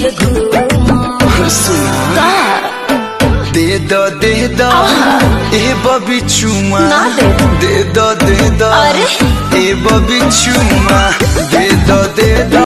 पीछे घूमो। सुना दे दो ए बबी चुमा, दे दो अरे ए बबी चुमा, दे दो